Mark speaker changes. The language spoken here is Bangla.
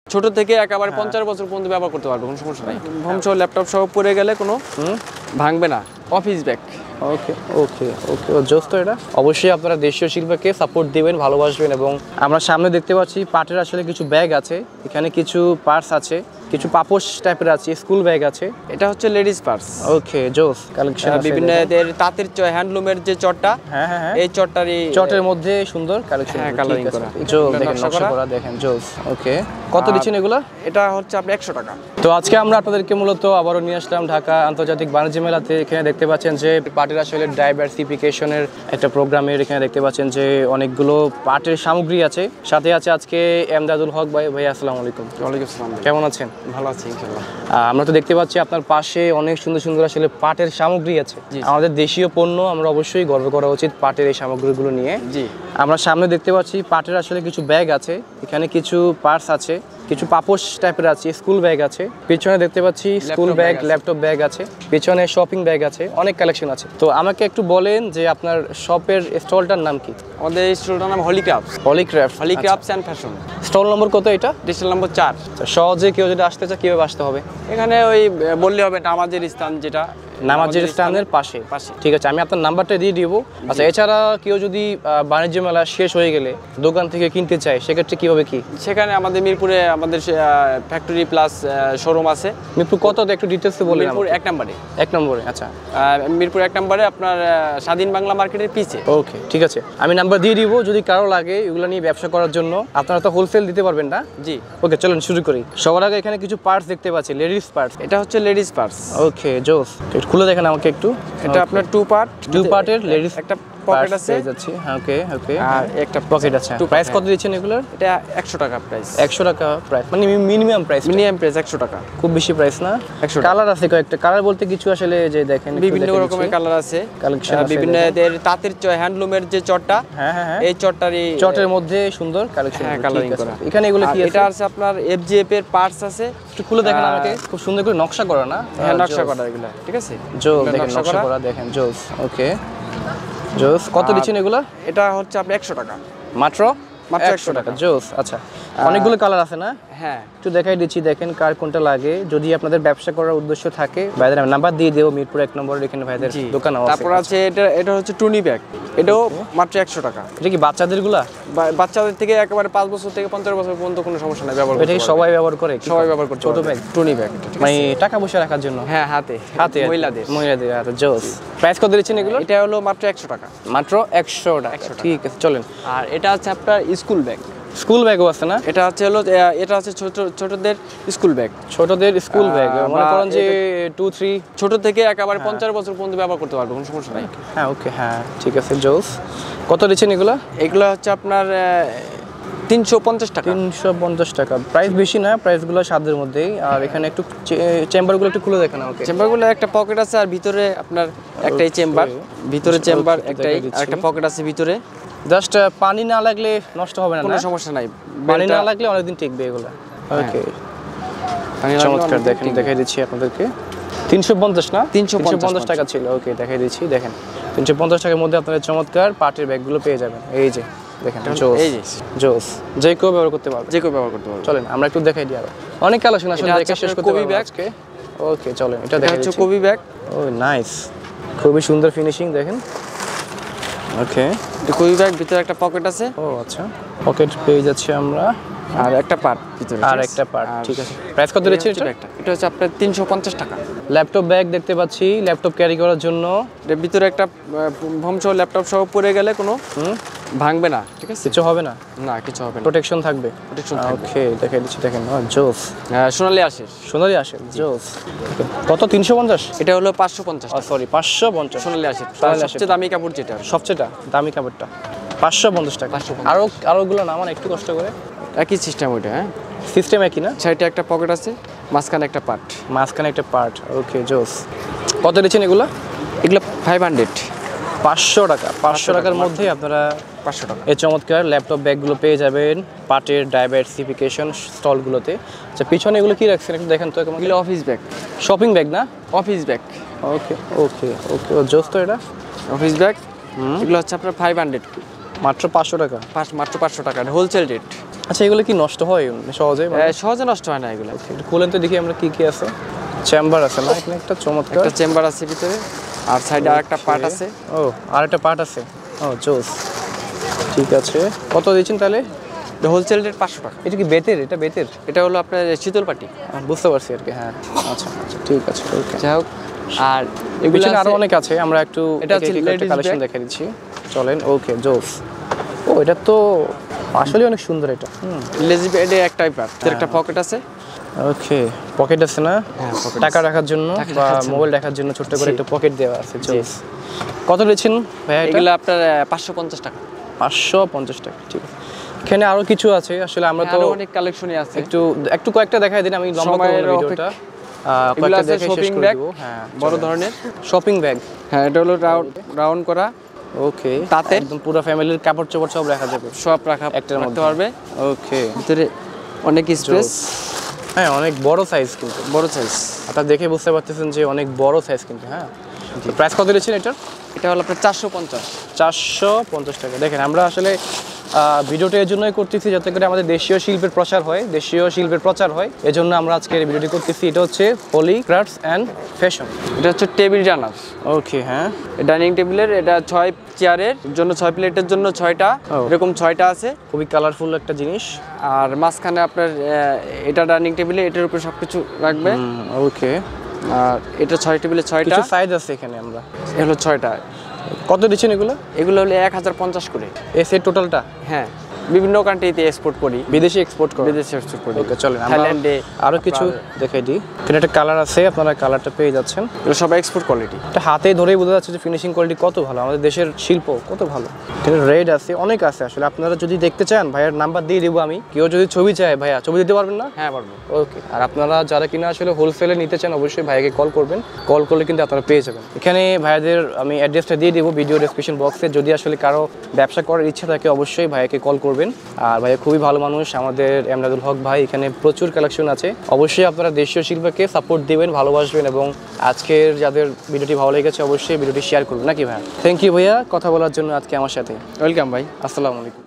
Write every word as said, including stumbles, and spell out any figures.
Speaker 1: ছোট থেকে একেবারে পঞ্চাশ বছর পর্যন্ত ব্যবহার করতে পারবে, কোনো সমস্যা নাই। হোম সহ ল্যাপটপ সহ পড়ে গেলে কোনো ভাঙবে না। Office bag.
Speaker 2: Okay okay okay ও জোস তো এটা। অবশ্যই আপনারা দেশীয় শিল্পকে সাপোর্ট দিবেন, ভালোবাসবেন। এবং আমরা সামনে দেখতে পাচ্ছি পাটের আসলে কিছু ব্যাগ আছে, এখানে কিছু পার্স আছে, কিছু পাপোশ টাইপের আছে, স্কুল ব্যাগ আছে।
Speaker 1: এটা হচ্ছে লেডিস পার্স।
Speaker 2: ওকে জোস কালেকশন আছে
Speaker 1: বিভিন্ন তাঁতের হ্যান্ডলুমের যে চটটা,
Speaker 2: হ্যাঁ হ্যাঁ
Speaker 1: এই চটটারই
Speaker 2: চটের মধ্যে সুন্দর কালেকশন,
Speaker 1: হ্যাঁ কালারিং করা।
Speaker 2: জোস দেখেন, নকশা করা দেখেন, জোস। ওকে কত দিচ্ছেন এগুলা?
Speaker 1: এটা হচ্ছে আপনি একশো টাকা।
Speaker 2: তো আজকে আমরা আপনাদেরকে মূলত আবারও নিয়ে আসলাম ঢাকা আন্তর্জাতিক বাণিজ্য মেলাতে। এখানে দেখতে পাচ্ছেন যে পাটের আসলে ডাইভার্সিফিকেশনের একটা প্রোগ্রামের, এখানে দেখতে পাচ্ছেন যে অনেকগুলো পাটের সামগ্রী আছে। সাথে আছে আজকে এমদাদুল হক ভাই। ভাই আসসালামু আলাইকুম।
Speaker 1: ওয়ালাইকুম আসসালাম।
Speaker 2: কেমন আছেন?
Speaker 1: ভালো আছি ইনশাআল্লাহ।
Speaker 2: আমরা তো দেখতে পাচ্ছি আপনার পাশে অনেক সুন্দর সুন্দর আসলে পাটের সামগ্রী আছে। আমাদের দেশীয় পণ্য, আমরা অবশ্যই গর্ব করা উচিত পাটের এই সামগ্রীগুলো নিয়ে।
Speaker 1: জি,
Speaker 2: আমরা সামনে দেখতে পাচ্ছি পাটের আসলে কিছু ব্যাগ আছে, এখানে কিছু পার্স আছে, কিছু পাপোশ টাইপের আছে, স্কুল ব্যাগ আছে। পিছনে দেখতে পাচ্ছি স্কুল ব্যাগ, ল্যাপটপ ব্যাগ আছে, পিছনে শপিং ব্যাগ আছে, অনেক কালেকশন আছে। তো আমাকে একটু বলেন যে আপনার শপের স্টলটার নাম কি?
Speaker 1: আমাদের এই স্টলটার নাম holy crafts.
Speaker 2: Holy craft
Speaker 1: holy crafts and fashion.
Speaker 2: Stall number কত এটা?
Speaker 1: স্টল নম্বর চার।
Speaker 2: সহজে কেউ যদি আসতে চায় কিভাবে আসতে হবে?
Speaker 1: এখানে ওই বললে হবে নামাজের স্থান, যেটা
Speaker 2: নামাজের স্থানের পাশে পাশে ঠিক আছে, আমি আপনার নাম্বারটা দিয়ে দিব। আচ্ছা, এছাড়া কেউ যদি বাণিজ্য মেলা শেষ হয়ে গেলে দোকান থেকে কিনতে চায়, সেক্ষেত্রে কিভাবে কি?
Speaker 1: সেখানে আমাদের মিরপুরে আমাদের ফ্যাক্টরি প্লাস শোরুম আছে।
Speaker 2: মিরপুর কত, একটু ডিটেলসে বলেন।
Speaker 1: মিরপুর এক নম্বরে।
Speaker 2: এক নম্বরে আচ্ছা,
Speaker 1: মিরপুর এক নম্বরে আপনার স্বাধীন বাংলা মার্কেটের পিছে।
Speaker 2: ওকে ঠিক আছে, আমি নাম্বার দিয়ে দিব যদি কারো লাগে এগুলো নিয়ে ব্যবসা করার জন্য। আপনারা তো হোলসেল দিতে পারবেন না?
Speaker 1: জি।
Speaker 2: ওকে চলুন শুরু করি। সবার আগে এখানে কিছু পার্টস দেখতে পাচ্ছি, লেডিস পার্টস।
Speaker 1: এটা হচ্ছে লেডিস পার্স।
Speaker 2: ওকে জোস, খুলে দেখেন আমাকে একটু।
Speaker 1: এটা আপনার টু পার্ট,
Speaker 2: টু পার্টের লেডিস
Speaker 1: একটা পকেট আছে।
Speaker 2: যাচ্ছে ওকে ওকে,
Speaker 1: আর একটা
Speaker 2: পকেট আছে। প্রাইস কত দিচ্ছেন এগুলোর?
Speaker 1: এটা একশো টাকা প্রাইস।
Speaker 2: একশো টাকা প্রাইস, মানে মিনিমাম প্রাইস?
Speaker 1: মিনিমাম প্রাইস একশো টাকা।
Speaker 2: খুব বেশি প্রাইস না। একশো। কালার আছে কয়েকটা, কালার বলতে কিছু আসলে যে দেখেন
Speaker 1: বিভিন্ন রকমের কালার আছে,
Speaker 2: কালেকশন
Speaker 1: বিভিন্ন তাঁতের হ্যান্ডলুমের যে চটটা,
Speaker 2: হ্যাঁ হ্যাঁ,
Speaker 1: এই চটটারই
Speaker 2: চটের মধ্যে সুন্দর কালেকশন,
Speaker 1: হ্যাঁ কালারিং করা।
Speaker 2: এখানে এগুলো কি আছে?
Speaker 1: এটা আছে আপনার এফজিএফ এর পার্টস আছে।
Speaker 2: একটু খুলে দেখেন আমাকে, খুব সুন্দর করে নকশা করা না?
Speaker 1: হ্যাঁ নকশা করা এগুলা, ঠিক আছে।
Speaker 2: জোস দেখেন, নকশা করা দেখেন, জোস। ওকে জোস, কত দিচ্ছেন এগুলা?
Speaker 1: এটা হচ্ছে আপনি একশো টাকা
Speaker 2: মাত্র। মাত্র একশো টাকা, জোস। আচ্ছা, অনেকগুলো কালার আছে না?
Speaker 1: হ্যাঁ,
Speaker 2: একটু দেখাই দিচ্ছি, দেখেন কার কোনটা লাগে। যদি আপনাদের ব্যবসা করার উদ্দেশ্য থাকে, ভাইদের নাম্বার দিয়ে দেবো, মিরপুর এক নম্বরের এখানে ভাইদের দোকান আছে।
Speaker 1: তারপর আছে এটা, এটা হচ্ছে টুনি ব্যাগ, এটাও মাত্র একশো টাকা।
Speaker 2: এটা কি বাচ্চাদের গুলা?
Speaker 1: বাচ্চাদের থেকে একেবারে পাঁচ বছর থেকে পঞ্চাশ বছর পর্যন্ত কোনো সমস্যা নাই, ব্যবহার
Speaker 2: এটা সবাই ব্যবহার করে,
Speaker 1: সবাই ব্যবহার করে। ছোট ব্যাগ, টুনি ব্যাগ,
Speaker 2: মানে টাকা পয়সা রাখার জন্য।
Speaker 1: হ্যাঁ, হাতে হাতে মহিলাদের
Speaker 2: মহিলাদের হাতে, জোস। প্রাইস কত দিচ্ছেন এগুলো?
Speaker 1: এটা হলো মাত্র একশো টাকা।
Speaker 2: মাত্র একশো টাকা, ঠিক আছে চলেন।
Speaker 1: আর এটা হচ্ছে আপনার স্কুল ব্যাগ।
Speaker 2: স্কুল ব্যাগও আছে না?
Speaker 1: এটা হচ্ছে হলো এটা হচ্ছে ছোট ছোটদের স্কুল ব্যাগ।
Speaker 2: ছোটদের স্কুল ব্যাগ, মনে করেন যে টু থ্রি,
Speaker 1: ছোট থেকে একেবারে পঞ্চাশ বছর পর্যন্ত ব্যবহার করতে পারবে, কোনো সমস্যা নাই।
Speaker 2: হ্যাঁ ওকে, হ্যাঁ ঠিক আছে, জোস। কত দিচ্ছেন এগুলো?
Speaker 1: এগুলো হচ্ছে আপনার তিনশো পঞ্চাশ টাকা।
Speaker 2: তিনশো পঞ্চাশ টাকা, প্রাইস বেশি না, প্রাইসগুলো সাধ্যের মধ্যেই। আর এখানে একটু চেম্বারগুলো একটু খুলে দেখেন আমাকে।
Speaker 1: চেম্বারগুলো একটা পকেট আছে, আর ভিতরে আপনার একটাই চেম্বার, ভিতরে চেম্বার একটাই, আর একটা পকেট আছে ভিতরে।
Speaker 2: জাস্ট পানি না লাগলে নষ্ট হবে না,
Speaker 1: কোনো সমস্যা নাই।
Speaker 2: পানি না লাগলে অনেকদিন টিকবে এগুলো। ওকে চমৎকার, দেখেন দেখাই দিচ্ছি আপনাদেরকে। তিনশো পঞ্চাশ না? তিনশো পঞ্চাশ টাকা ছিল। ওকে দেখাই দিচ্ছি, দেখেন তিনশো পঞ্চাশ টাকার মধ্যে আপনারা চমৎকার পাটের ব্যাগগুলো পেয়ে যাবেন। এই যে দেখেন, জোস, এই যে জোস, যে কেউ ব্যবহার করতে পারবে,
Speaker 1: যে কেউ ব্যবহার করতে পারবে।
Speaker 2: চলেন আমরা একটু দেখাই দিই, আরো অনেক কালেকশন আসলে দেখে শেষ করতে পারবো আজকে। ওকে চলেন, এটা দেখা যাচ্ছে
Speaker 1: কবি ব্যাগ।
Speaker 2: ও নাইস, খুবই সুন্দর ফিনিশিং দেখেন। ওকে
Speaker 1: কবি ব্যাগ, ভিতরে একটা পকেট আছে।
Speaker 2: ও আচ্ছা, পকেট পেয়ে যাচ্ছি আমরা,
Speaker 1: আর একটা পার্ট ভিতরে,
Speaker 2: আর একটা পার্ট, ঠিক আছে। প্রাইস কত দিচ্ছেন এটা?
Speaker 1: এটা হচ্ছে আপনার তিনশো পঞ্চাশ টাকা।
Speaker 2: ল্যাপটপ ব্যাগ দেখতে পাচ্ছি, ল্যাপটপ ক্যারি করার জন্য।
Speaker 1: এর ভিতরে একটা হোম সহ ল্যাপটপ সহ পড়ে গেলে কোনো ভাঙবে না, ঠিক আছে,
Speaker 2: কিছু হবে না?
Speaker 1: না কিছু হবে না,
Speaker 2: প্রোটেকশন থাকবে।
Speaker 1: প্রোটেকশন।
Speaker 2: ওকে দেখাই দিচ্ছি, দেখেন জোস।
Speaker 1: হ্যাঁ, সোনালি আসে,
Speaker 2: সোনালি আসে, জোস। কত? তিনশো পঞ্চাশ?
Speaker 1: এটা হলো পাঁচশো পঞ্চাশ।
Speaker 2: সরি, পাঁচশো পঞ্চাশ।
Speaker 1: সোনালি আসে, সবচেয়ে দামি কাপড় যেটা,
Speaker 2: সবচেয়ে দামি কাপড়টা পাঁচশো পঞ্চাশ টাকা। আরো আরোগুলো নামান একটু কষ্ট করে।
Speaker 1: একই সিস্টেম ওইটা, হ্যাঁ
Speaker 2: সিস্টেম একই না?
Speaker 1: সাইডে একটা পকেট আছে, মাঝখানে একটা পার্ট,
Speaker 2: মাঝখানে একটা পার্ট। ওকে জোস। কত দিচ্ছেন এগুলো?
Speaker 1: এগুলো ফাইভ হান্ড্রেড,
Speaker 2: পাঁচশো টাকা। পাঁচশো টাকার মধ্যে আপনারা
Speaker 1: পাঁচশো টাকা
Speaker 2: এই চমৎকার ল্যাপটপ ব্যাগগুলো পেয়ে যাবেন পাটের ডাইভার্সিফিকেশন স্টলগুলোতে। আচ্ছা, পিছনে এগুলো কি রাখছেন একটু দেখেন তো।
Speaker 1: এগুলো অফিস ব্যাগ,
Speaker 2: শপিং ব্যাগ না?
Speaker 1: Office bag.
Speaker 2: Okay okay okay, ও জোস তো এটা,
Speaker 1: অফিস ব্যাগ। এগুলো হচ্ছে আপনার ফাইভ হান্ড্রেড,
Speaker 2: মাত্র পাঁচশো টাকা।
Speaker 1: পাঁচ মাত্র পাঁচশো টাকা, হোলসেল রেট।
Speaker 2: আচ্ছা এগুলো কি নষ্ট হয় সহজে?
Speaker 1: সহজে নষ্ট হয় না এগুলো।
Speaker 2: একটু খুলেন তো দেখি আমরা কি কি আছে। চেম্বার আছে না এখানে একটা চমৎকার
Speaker 1: একটা চেম্বার আছে ভিতরে, আর সাইডে আরেকটা পার্ট আছে।
Speaker 2: ও আরেকটা পার্ট আছে, ও জোস। ঠিক আছে, কত দিচ্ছেন তাহলে?
Speaker 1: হোলসেল রেট পাঁচশো টাকা।
Speaker 2: এটা কি বেতের? এটা বেতের,
Speaker 1: এটা হলো আপনার শীতল পাটি।
Speaker 2: বুঝতে পারছি আর কি, হ্যাঁ আচ্ছা আচ্ছা ঠিক আছে ওকে।
Speaker 1: যাই হোক, আর এগুলো
Speaker 2: আরো অনেক আছে, আমরা একটু
Speaker 1: এটা হচ্ছে লেডিস
Speaker 2: কালেকশন দেখাই দিচ্ছি, চলেন। ওকে জোস। ও এটা তো আসলে অনেক সুন্দর। এটা হুম
Speaker 1: লেজি ব্যাগের এক টাইপ আর একটা পকেট আছে।
Speaker 2: ওকে পকেট আছে না?
Speaker 1: হ্যাঁ পকেট,
Speaker 2: টাকা রাখার জন্য বা মোবাইল রাখার জন্য ছোট্ট করে একটা পকেট দেওয়া আছে। জোস। কত নিয়েছেন ভাইয়া এটা?
Speaker 1: এগুলো আপনার পাঁচশো পঞ্চাশ টাকা।
Speaker 2: পাঁচশো পঞ্চাশ টাকা, ঠিক আছে। এখানে আরো কিছু আছে, আসলে আমরা তো
Speaker 1: অনেক কালেকশনই আছে।
Speaker 2: একটু একটু কয়েকটা দেখাই দিন, আমি লম্বা করে ভিডিওটা কয়েকটা দেখে শেষ করে দেব। হ্যাঁ
Speaker 1: বড় ধরনের
Speaker 2: শপিং ব্যাগ।
Speaker 1: হ্যাঁ এটা হলো রাউন্ড রাউন্ড করা।
Speaker 2: ওকে
Speaker 1: তাতে
Speaker 2: একদম পুরো ফ্যামিলির কাপড় চোপড় সব রাখা যাবে,
Speaker 1: সব রাখা
Speaker 2: একটার মধ্যে
Speaker 1: পারবে।
Speaker 2: ওকে
Speaker 1: ভিতরে অনেক স্পেস।
Speaker 2: হ্যাঁ অনেক বড় সাইজ, কিন্তু
Speaker 1: বড় সাইজ।
Speaker 2: আপনারা দেখে বুঝতে পারতেছেন যে অনেক বড় সাইজ কিন্তু। হ্যাঁ প্রাইস কত দিয়েছেন এটার?
Speaker 1: এটা হলো আপনার চারশো পঞ্চাশ।
Speaker 2: চারশো পঞ্চাশ টাকা। দেখেন আমরা আসলে ভিডিওটা এর জন্যই করতেছি যাতে করে আমাদের দেশীয় শিল্পের প্রচার হয়, দেশীয় শিল্পের প্রচার হয়, এজন্য আমরা আজকে এই ভিডিওটি করতেছি। এটা হচ্ছে হোলি ক্রাফটস অ্যান্ড ফ্যাশন।
Speaker 1: এটা হচ্ছে টেবিল রানার।
Speaker 2: ওকে হ্যাঁ
Speaker 1: ডাইনিং টেবিলের, এটা ছয় চেয়ারের জন্য, ছয় প্লেটের জন্য ছয়টা, এরকম ছয়টা আছে।
Speaker 2: খুবই কালারফুল একটা জিনিস।
Speaker 1: আর মাঝখানে আপনার এটা ডাইনিং টেবিলে, এটার উপরে সব কিছু রাখবে।
Speaker 2: ওকে
Speaker 1: আর এটা ছয় টেবিলে ছয়টা
Speaker 2: কিছু সাইজ আছে এখানে। আমরা
Speaker 1: এগুলো ছয়টা।
Speaker 2: কত দিচ্ছেন এগুলো?
Speaker 1: এগুলো হলো এক হাজার পঞ্চাশ করে
Speaker 2: এই সেট টোটালটা।
Speaker 1: হ্যাঁ বিভিন্ন কান্ট্রিতে এক্সপোর্ট করি,
Speaker 2: বিদেশে এক্সপোর্ট করি,
Speaker 1: বিদেশে এক্সপোর্ট করি।
Speaker 2: ওকে চলেন আমরা
Speaker 1: থাইল্যান্ডে
Speaker 2: আরো কিছু দেখাই দিই। এখানে একটা কালার আছে, আপনারা কালারটা পেয়ে যাচ্ছেন।
Speaker 1: এগুলো সব এক্সপোর্ট কোয়ালিটি।
Speaker 2: এটা হাতে ধরেই বোঝা যাচ্ছে যে ফিনিশিং কোয়ালিটি কত ভালো, আমাদের দেশের শিল্প কত ভালো। এখানে রেড আছে, অনেক আছে। আসলে আপনারা যদি দেখতে চান ভাইয়ের নাম্বার দিয়ে দিব আমি, কেউ যদি ছবি চায় ভাইয়া ছবি দিতে পারবেন না?
Speaker 1: হ্যাঁ পারবো।
Speaker 2: ওকে। আর আপনারা যারা কিনা আসলে হোলসেলে নিতে চান অবশ্যই ভাইয়াকে কল করবেন, কল করলে কিন্তু আপনারা পেয়ে যাবেন। এখানে ভাইয়াদের আমি অ্যাড্রেসটা দিয়ে দিব ভিডিও ডেসক্রিপশন বক্সে। যদি আসলে কারো ব্যবসা করার ইচ্ছা থাকে অবশ্যই ভাইয়াকে কল করবেন। আর ভাইয়া খুবই ভালো মানুষ, আমাদের এমদাদুল হক ভাই। এখানে প্রচুর কালেকশন আছে, অবশ্যই আপনারা দেশীয় শিল্পকে সাপোর্ট দিবেন, ভালোবাসবেন, এবং আজকের যাদের ভিডিওটি ভালো লেগেছে অবশ্যই ভিডিওটি শেয়ার করবেন, নাকি ভাইয়া? থ্যাংক ইউ ভাইয়া কথা বলার জন্য আজকে আমার সাথে।
Speaker 1: ওয়েলকাম ভাই,
Speaker 2: আসসালামু আলাইকুম।